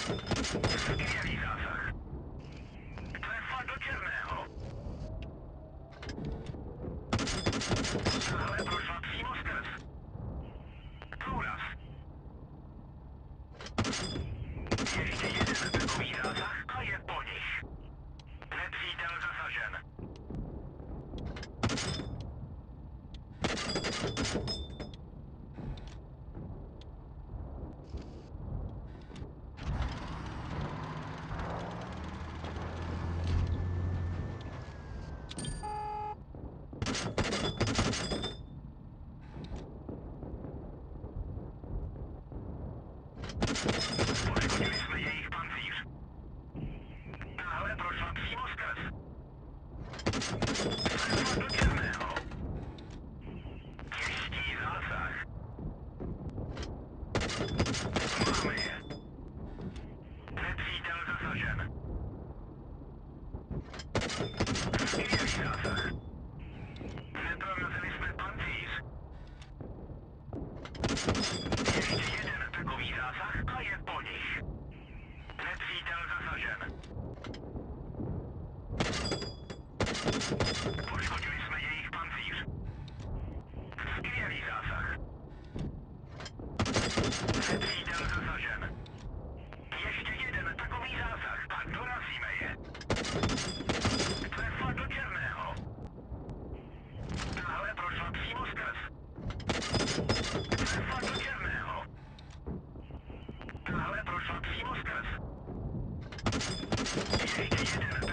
Skvělý zásah. Trefa do černého. Tahle prošla přímo skrz. Průraz. Ještě jeden takový zásah a je po nich. Nepřítel zasažen. Poškodili jsme jejich pancíř. Tahle prošla přímo skrz. Trefa do černého. Těžký zásah. Máme je. Nepřítel zasažen. Skvělý zásah. Neprorazili jsme pancíř. Ještě jeden takový zásah a je po nich. Nepřítel zasažen. Poškodili jsme jejich pancíř. Skvělý zásah. Nepřítel zasažen. Ještě jeden takový zásah a dorazíme je. Trefa do černého. Tahle prošla přímo skrz. Trefa do černého. Tahle prošla přímo skrz. Ještě jeden